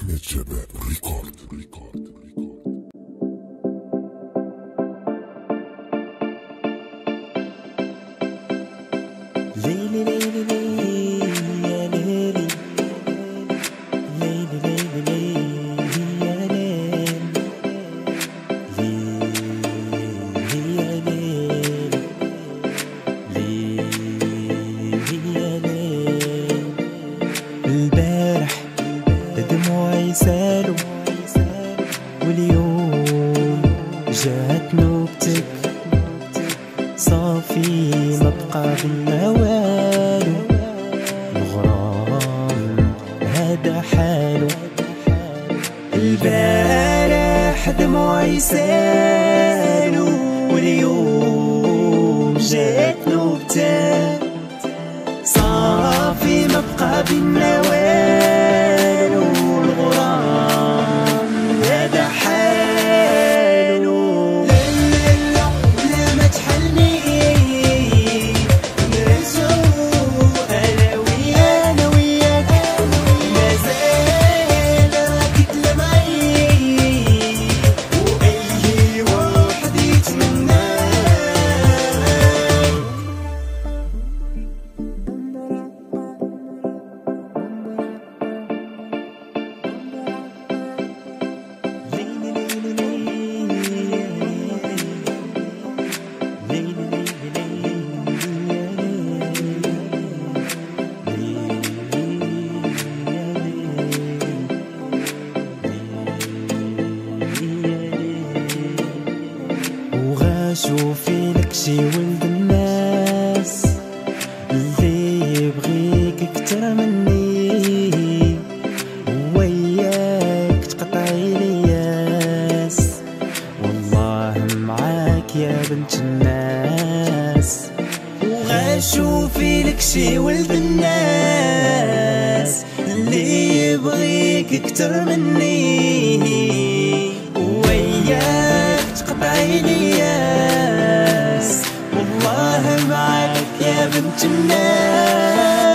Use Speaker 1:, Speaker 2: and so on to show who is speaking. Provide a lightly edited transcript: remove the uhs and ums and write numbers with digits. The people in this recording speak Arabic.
Speaker 1: أحمد شباب ريكورد.
Speaker 2: ليلي ليلي ليلي يا ليلي، ليلي ليلي ليلي يا ليلي، ليلي يا ليلي، ليلي يا ليلي. البارح دموعي سالوا، واليوم جات نوبتك، صافي ما بقى بينا والو، الغرام هذا حالو. البارح دموعي سالو، واليوم جات نوبتك، صافي ما بقى بينا والو، الغرام هذا حالو. لا ما تحلني شوفي لك شي ولد الناس اللي يبغيك اكتر مني، وياك تقطعي الياس، والله معاك يا بنت الناس. وغاشوفي لك شي ولد الناس اللي يبغيك اكتر مني، وياك تقطعي الياس، والله معاك يا بنت الناس.